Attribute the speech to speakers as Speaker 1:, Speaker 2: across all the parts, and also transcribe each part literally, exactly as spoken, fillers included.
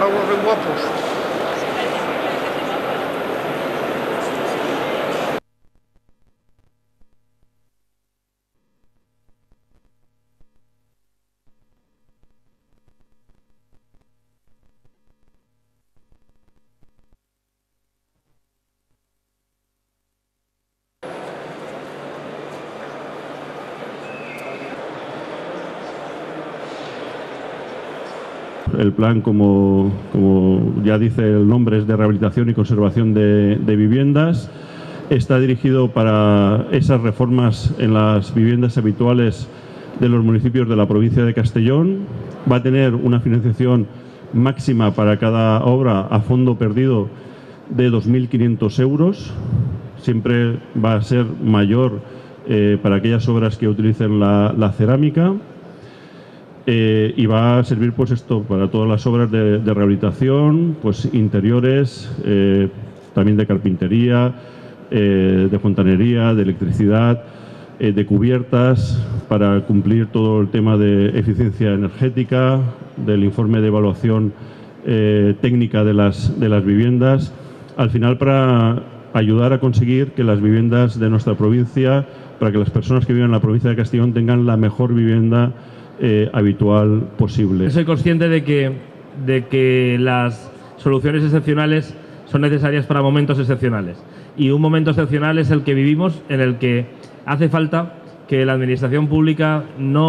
Speaker 1: Estamos bien guapos.
Speaker 2: El plan, como, como ya dice el nombre, es de rehabilitación y conservación de, de viviendas. Está dirigido para esas reformas en las viviendas habituales de los municipios de la provincia de Castellón. Va a tener una financiación máxima para cada obra a fondo perdido de dos mil quinientos euros. Siempre va a ser mayor eh, para aquellas obras que utilicen la, la cerámica. Eh, y va a servir pues esto para todas las obras de, de rehabilitación, pues interiores, eh, también de carpintería, eh, de fontanería, de electricidad, eh, de cubiertas, para cumplir todo el tema de eficiencia energética, del informe de evaluación eh, técnica de las, de las viviendas, al final para ayudar a conseguir que las viviendas de nuestra provincia, para que las personas que viven en la provincia de Castellón tengan la mejor vivienda Eh, habitual posible.
Speaker 3: Soy consciente de que, de que las soluciones excepcionales son necesarias para momentos excepcionales. Y un momento excepcional es el que vivimos, en el que hace falta que la administración pública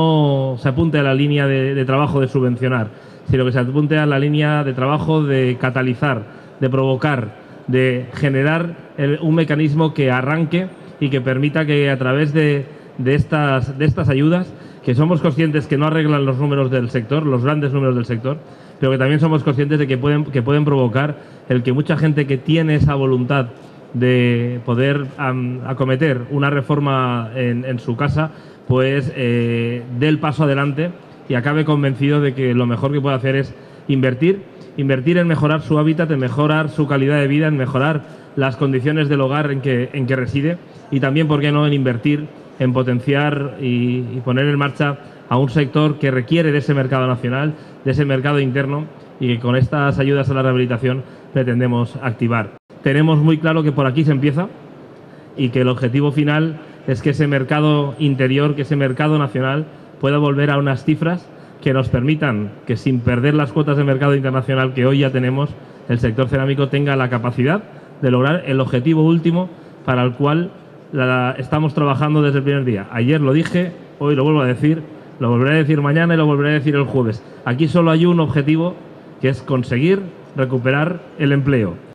Speaker 3: no se apunte a la línea de, de trabajo de subvencionar, sino que se apunte a la línea de trabajo de catalizar, de provocar, de generar el, un mecanismo que arranque y que permita que a través de, de, estas, de estas ayudas, que somos conscientes que no arreglan los números del sector, los grandes números del sector, pero que también somos conscientes de que pueden, que pueden provocar el que mucha gente que tiene esa voluntad de poder um, acometer una reforma en, en su casa, pues eh, dé el paso adelante y acabe convencido de que lo mejor que puede hacer es invertir, invertir en mejorar su hábitat, en mejorar su calidad de vida, en mejorar las condiciones del hogar en que, en que reside y también, ¿por qué no?, en invertir en potenciar y, y poner en marcha a un sector que requiere de ese mercado nacional, de ese mercado interno y que con estas ayudas a la rehabilitación pretendemos activar. Tenemos muy claro que por aquí se empieza y que el objetivo final es que ese mercado interior, que ese mercado nacional pueda volver a unas cifras que nos permitan que, sin perder las cuotas de mercado internacional que hoy ya tenemos, el sector cerámico tenga la capacidad de lograr el objetivo último para el cual La, estamos trabajando desde el primer día. Ayer lo dije, hoy lo vuelvo a decir, lo volveré a decir mañana y lo volveré a decir el jueves. Aquí solo hay un objetivo, que es conseguir recuperar el empleo.